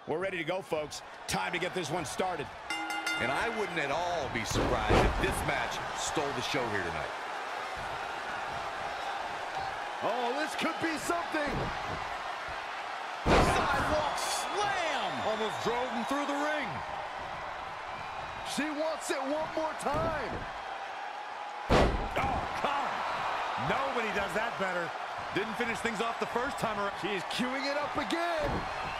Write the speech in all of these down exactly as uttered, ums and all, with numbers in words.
We're ready to go, folks. Time to get this one started. And I wouldn't at all be surprised if this match stole the show here tonight. Oh, this could be something. Sidewalk slam! Almost drove him through the ring. She wants it one more time. Oh, come. Nobody does that better. Didn't finish things off the first time around. She's queuing it up again.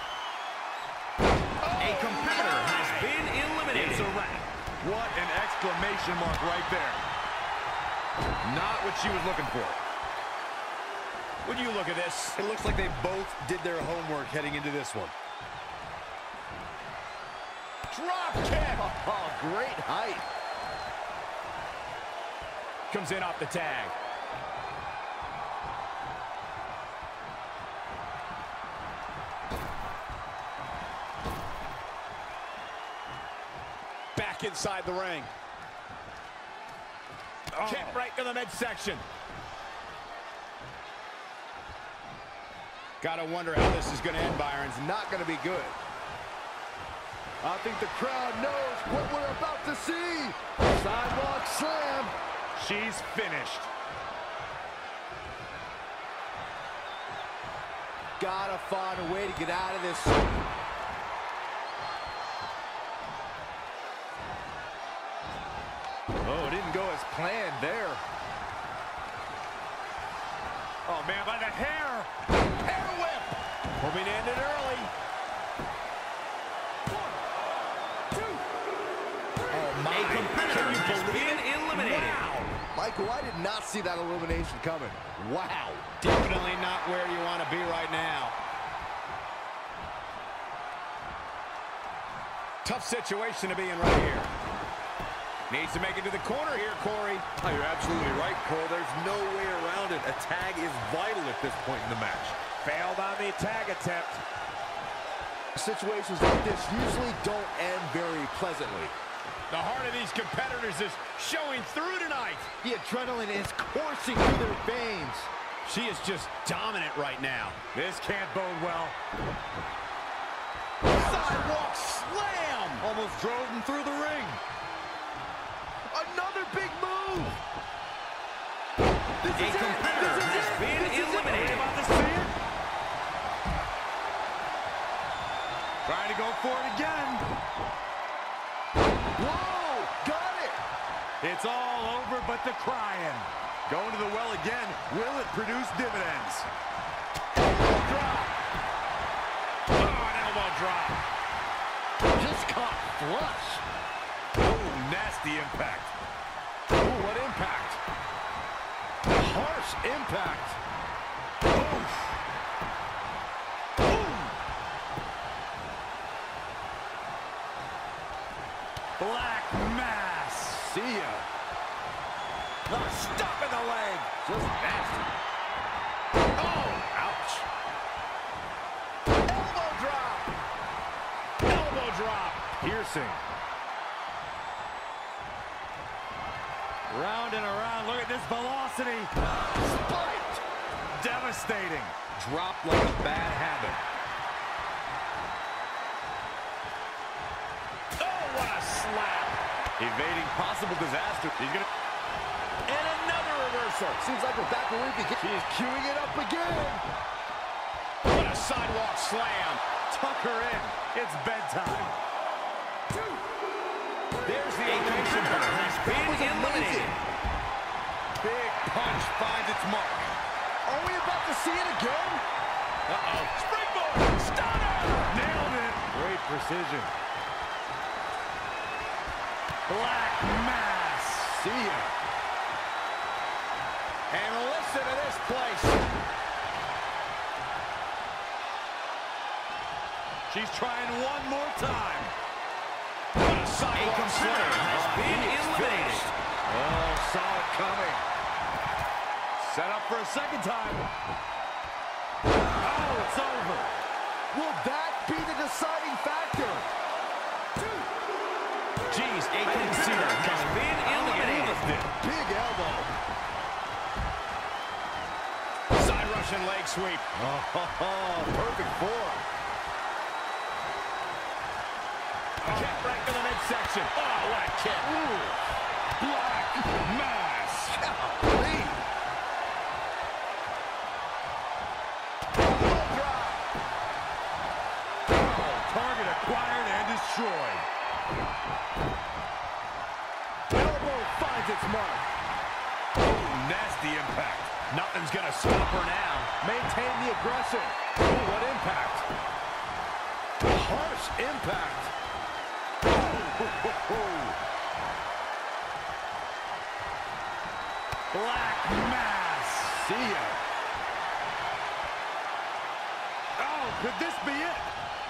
A competitor has been eliminated. It's a wrap. What an exclamation mark right there. Not what she was looking for. When you look at this, It looks like they both did their homework heading into this one. drop kick! Oh, great height. Comes in off the tag. Back inside the ring. Oh. Kick right to the midsection. Gotta wonder how this is gonna end, Byron. It's not going to be good. I think the crowd knows what we're about to see. Sidewalk slam. She's finished. Gotta find a way to get out of this. Oh, it didn't go as planned there. Oh, man, by the hair. Hair whip! Hoping to end it early. Oh, my. A competitor has believe been it? eliminated. Wow. Michael, I did not see that elimination coming. Wow. Definitely not where you want to be right now. Tough situation to be in right here. Needs to make it to the corner here, Corey. Oh, you're absolutely right, Cole. There's no way around it. A tag is vital at this point in the match. Failed on the tag attempt. Situations like this usually don't end very pleasantly. The heart of these competitors is showing through tonight. The adrenaline is coursing through their veins. She is just dominant right now. This can't bode well. Sidewalk slam! Almost drove him through the ring. Another big move. This A is competitor it. This is has it. been This is eliminated. It. About to see it. Trying to go for it again. Whoa, got it. It's all over but the crying. Going to the well again. Will it produce dividends? Elbow drop. Oh, an elbow drop. Just caught flush. Oh, nasty impact. Ooh, what impact. Harsh impact. Oof. Boom. Black mass. See ya. Oh, stop in the leg. Just nasty. Oh, ouch. Elbow drop. Elbow drop. Piercing. Round and around. Look at this velocity. Spiked. Devastating. Dropped like a bad habit. Oh, what a slap. Evading possible disaster. He's gonna. And another reversal. Seems like we're back where we begin. She's queuing it up again. What a sidewalk slam. Tuck her in. It's bedtime. There's the A competitor has been eliminated. Big punch finds its mark. Are we about to see it again? Uh-oh. Springboard. Stunner. Nailed it. Great precision. Black mass. See ya. And listen to this place. She's trying one more time. What a A sidewalk competitor slam. has been eliminated. Oh, saw it coming. Set up for a second time. Oh, it's over. Will that be the deciding factor? Jeez, A competitor has been eliminated. Big elbow. Side Russian leg sweep. Oh, perfect form. submission. Oh, what a kick. Ooh. Black Mass. Golly. Oh, target acquired and destroyed. Elbow finds its mark. Oh, nasty impact. Nothing's gonna stop her now. Maintain the aggression. Oh, what impact. Harsh impact. Oh, ho, ho, ho. Black Mass. See ya. Oh, could this be it?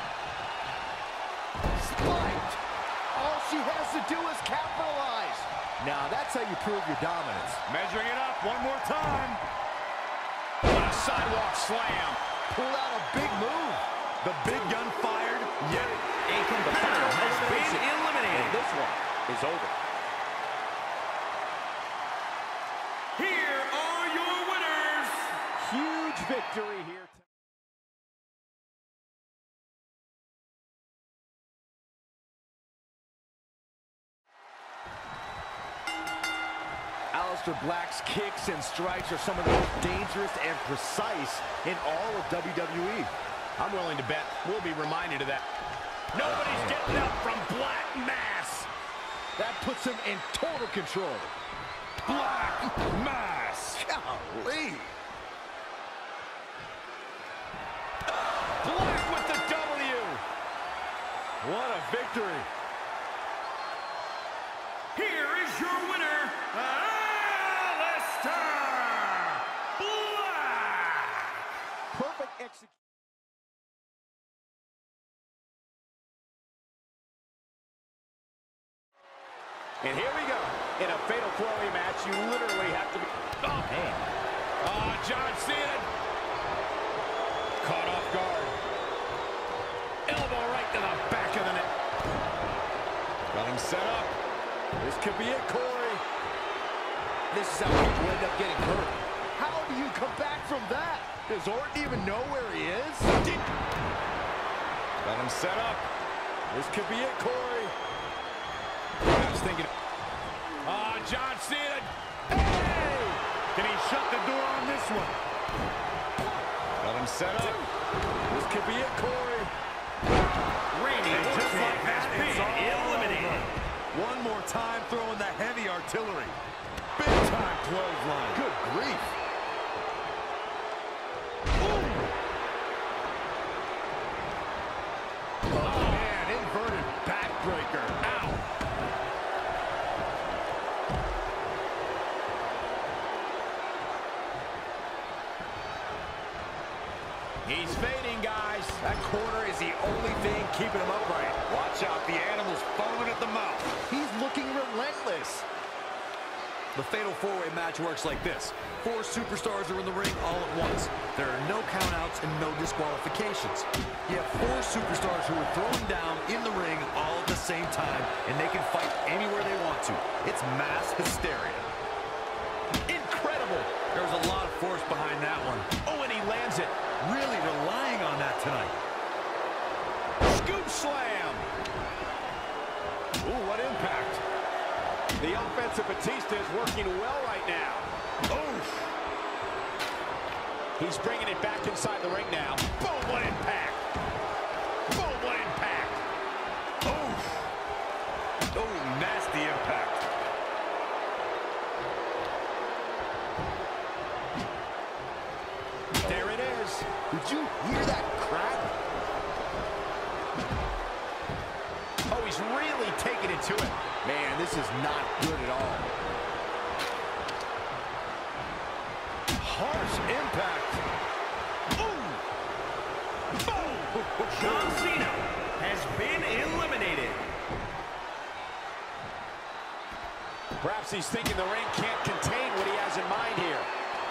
Spiked. All she has to do is capitalize. Now, that's how you prove your dominance. Measuring it up one more time. What a sidewalk slam. Pulled out a big move. The big gun fired yet. A competitor has been eliminated. And this one is over. Here are your winners. Huge victory here. Aleister Black's kicks and strikes are some of the most dangerous and precise in all of W W E. I'm willing to bet we'll be reminded of that. Nobody's getting up from Black Mass. That puts him in total control. Black Mass. Golly. Black with the W. What a victory. Here is your winner, Aleister Black. Perfect execution. And here we go. In a fatal four-way match, you literally have to be... Oh, man. Oh, John Cena. Caught off guard. Elbow right to the back of the neck. Got him set up. This could be it, Corey. This is how people end up getting hurt. How do you come back from that? Does Orton even know where he is? Got him set up. This could be it, Corey. I was thinking... Oh, John Cena. Hey! Can he shut the door on this one? Got him set up. This could be it, Corey. Randy And just Orton like has that, been it's all eliminated. over. One more time, throwing the heavy artillery. Big time clothesline. Good grief. Oh, man, inverted backbreaker. Ow. He's fading, guys. That corner is the only thing keeping him upright. Watch out, the animal's foaming at the mouth. He's looking relentless. The fatal four-way match works like this. Four superstars are in the ring all at once. There are no countouts and no disqualifications. You have four superstars who are throwing down in the ring all at the same time, and they can fight anywhere they want to. It's mass hysteria. Incredible. There's a lot of force behind that one. Oh, and he lands it. Really relying on that tonight. Scoop slam. Ooh, what impact. The offensive Batista is working well right now. Oof. He's bringing it back inside the ring now. Boom, what impact. Boom, what impact. Oof. Oh, nasty impact. There it is. Did you hear that crack? Oh, he's really taking it to it. Man, this is not good at all. Harsh impact. Ooh. Boom. John Cena has been eliminated. Perhaps he's thinking the ring can't contain what he has in mind here.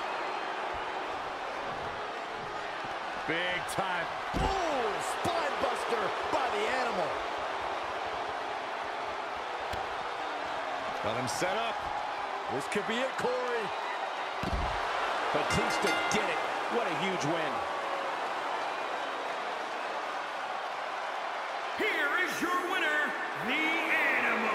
Big time. Ooh, spine buster by the animal. Got him set up. This could be it, Corey. Batista did it. What a huge win. Here is your winner, the Animal.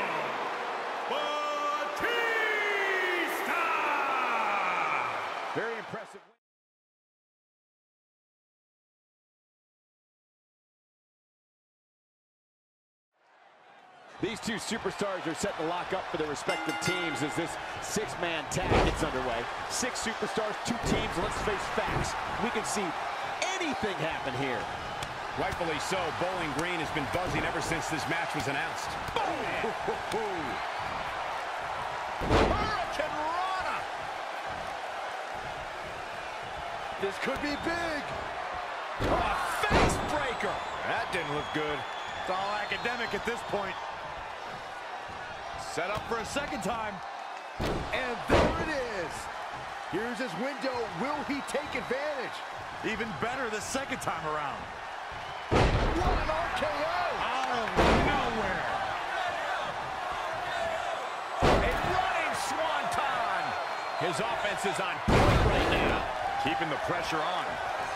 These two superstars are set to lock up for their respective teams as this six-man tag gets underway. Six superstars, two teams. Let's face facts. We can see anything happen here. Rightfully so. Bowling Green has been buzzing ever since this match was announced. Hurricane Rana! This could be big. A face breaker. That didn't look good. It's all academic at this point. Set up for a second time. And there it is. Here's his window. Will he take advantage? Even better the second time around. What an R K O! Out of nowhere. A running swanton. His offense is on point right now. Keeping the pressure on.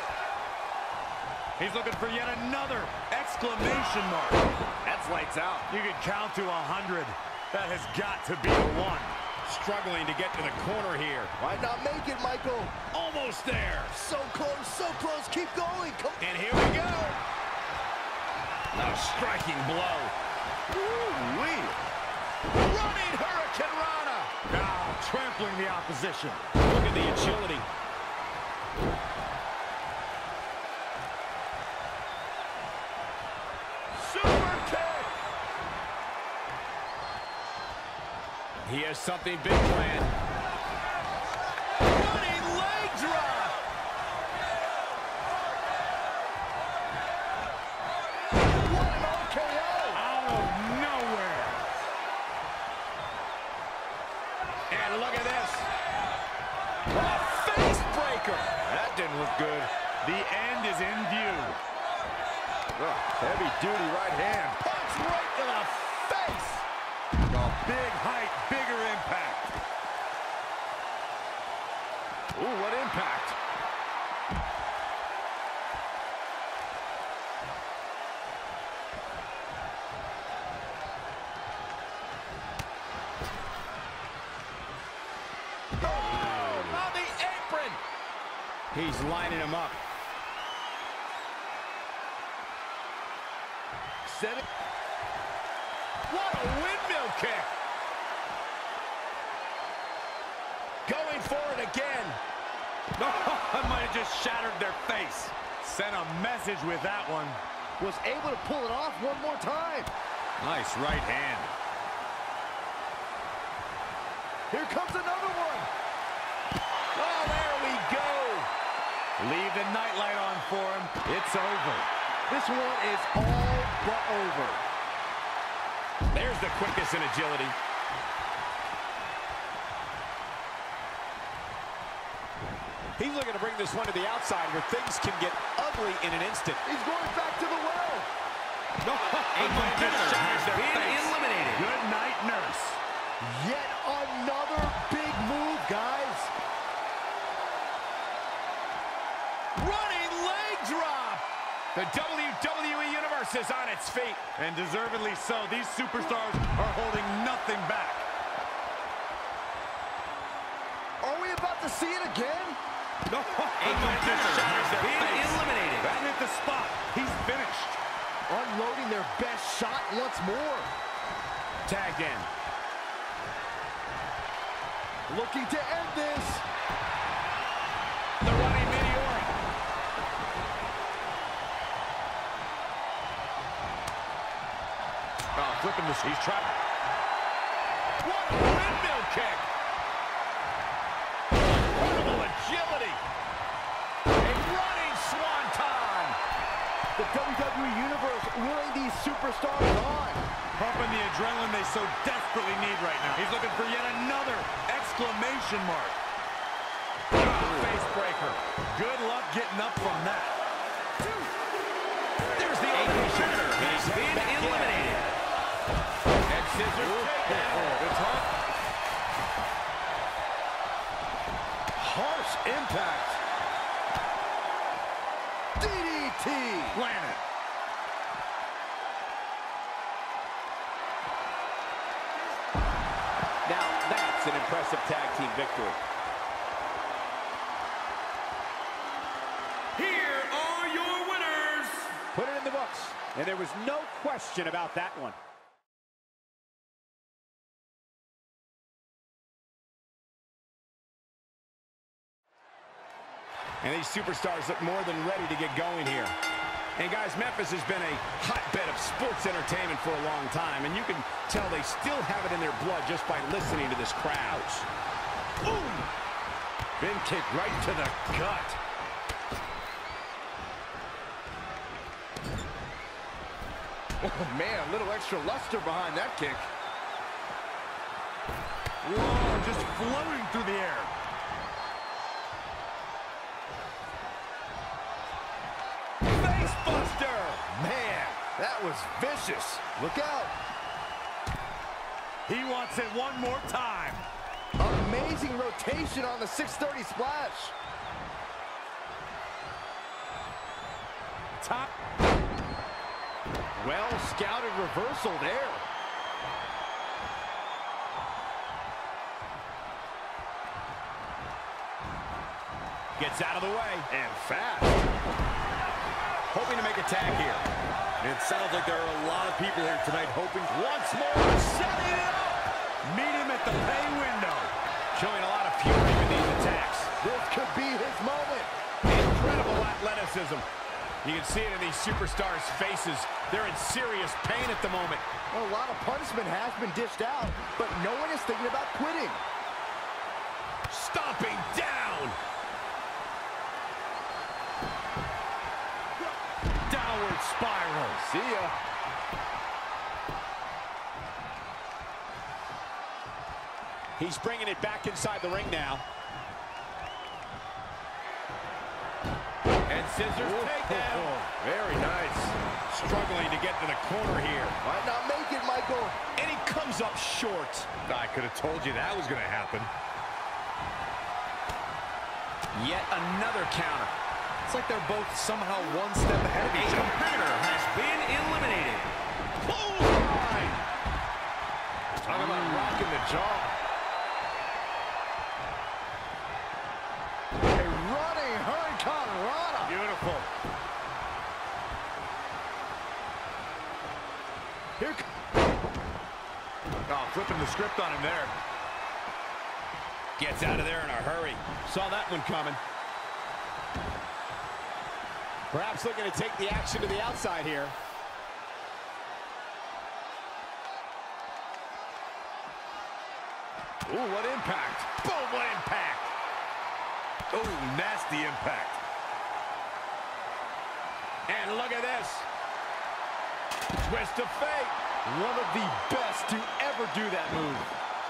He's looking for yet another exclamation mark. That's lights out. You can count to a hundred. That has got to be the one. Struggling to get to the corner here. Might not make it, Michael. Almost there. So close, so close. Keep going. Come And here we go. A striking blow. Ooh-wee. Running Hurricane Rana. Now trampling the opposition. Look at the agility. Super kick. He has something big planned. Running leg drop. What an R K O! Out of nowhere. And look at this. A face breaker. That didn't look good. The end is in view. Ugh, heavy duty right hand. Punch right to the face. A big height, bigger impact. Ooh, what impact. Oh, on the apron. He's lining him up. Set it. What a windmill kick. Going for it again. No, I might have just shattered their face. Sent a message with that one. Was able to pull it off one more time. Nice right hand. Here comes another one. Oh, there we go. Leave the nightlight on for him. It's over. This one is all but over. There's the quickness and agility. He's looking to bring this one to the outside where things can get ugly in an instant. He's going back to the well. No, A competitor has been eliminated. Good night, nurse. Yet another big move, guys. Running leg drop. The W W E Universe is on its feet. And deservedly so. These superstars are holding nothing back. Are we about to see it again? No, A competitor has been eliminated. That hit the spot. He's finished. Unloading their best shot once more. Tagged in. Looking to end this. The running meteoric. Oh, flipping this. He's trying. What a windmill kick. Incredible agility. A running swanton. The W W E Universe willing these superstars on. Pumping the adrenaline they so desperately need right now. He's looking for yet another exclamation mark. Face breaker. Good luck getting up from that. There's the A elevation. competitor has been eliminated. And scissors takedown. It's hard. Harsh impact. D D T. Planet. Now that's an impressive tag team victory. Here are your winners. Put it in the books. And there was no question about that one. And these superstars look more than ready to get going here. And guys, Memphis has been a hotbed of sports entertainment for a long time, and you can tell they still have it in their blood just by listening to this crowd. Boom! Been kicked right to the gut. Oh, man, a little extra luster behind that kick. Whoa, just floating through the air. Face buster! Man, that was vicious. Look out. He wants it one more time. Amazing rotation on the six thirty splash. Top. Well-scouted reversal there. Gets out of the way. And fast. Hoping to make a tag here. It sounds like there are a lot of people here tonight hoping. Once more, setting it up. Meet him at the pay window. Showing a lot of fury with these attacks. This could be his moment. Incredible athleticism. You can see it in these superstars' faces. They're in serious pain at the moment. Well, a lot of punishment has been dished out, but no one is thinking about quitting. Stomping down. Downward spiral. See ya. He's bringing it back inside the ring now. And scissors takedown. Very nice. Struggling to get to the corner here. Might not make it, Michael. And he comes up short. I could have told you that was going to happen. Yet another counter. It's like they're both somehow one step ahead of A each other. competitor has been eliminated. Clothesline. Talk about rocking the jaw. A running hurricane rana. Beautiful. Here Oh, flipping the script on him there. Gets out of there in a hurry. Saw that one coming. Perhaps looking to take the action to the outside here. Ooh, what impact. Boom, what impact. Oh, nasty impact. And look at this. Twist of fate. one of the best to ever do that move.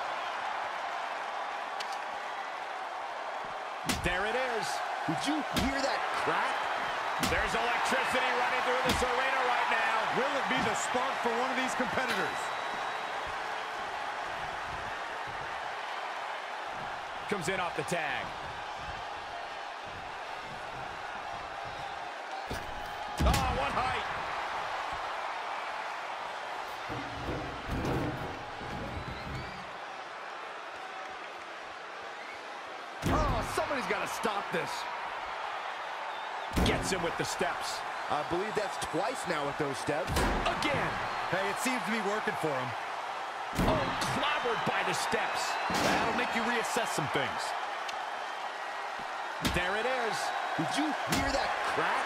There it is. Did you hear that crack? There's electricity running through this arena right now. Will it be the spark for one of these competitors? Comes in off the tag. Oh, one height. Oh, somebody's got to stop this. Gets him with the steps. I believe that's twice now with those steps. Again. Hey, it seems to be working for him. Oh, clobbered by the steps. That'll make you reassess some things. There it is. Did you hear that crack?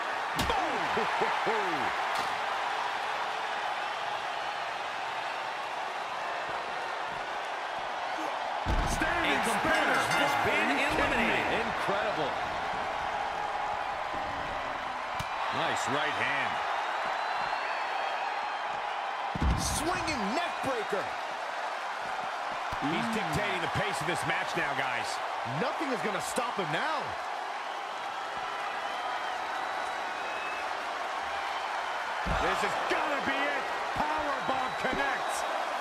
Boom! A competitor has been eliminated. Incredible. Nice right hand. Swinging neck breaker. He's dictating the pace of this match now, guys. Nothing is going to stop him now. This is gonna be it. Powerbomb connects.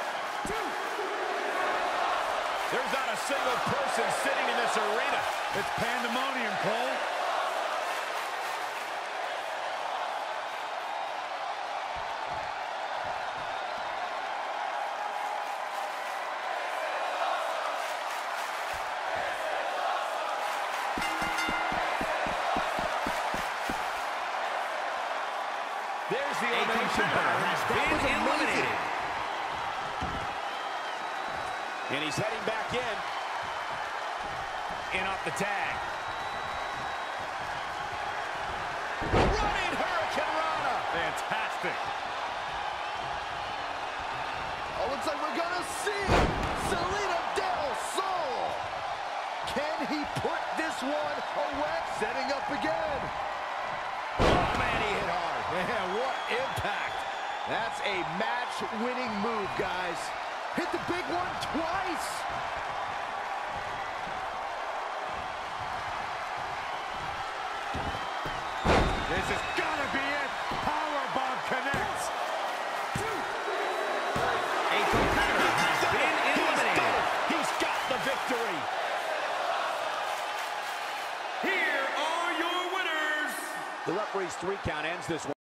There's not a single person sitting in this arena. It's pandemonium, Cole. There's the A elimination competitor bell. has been eliminated. And he's heading back in. In off the tag. fantastic. Oh, looks like we're gonna see Salida Del Sol. Can he put this one away? Setting up again. Oh, man, he hit hard. Man, what impact. That's a match-winning move, guys. Hit the big one twice. This is gonna be it. Powerbomb connects. A competitor has been eliminated. He's got the victory. Here are your winners. The referee's three count ends this one.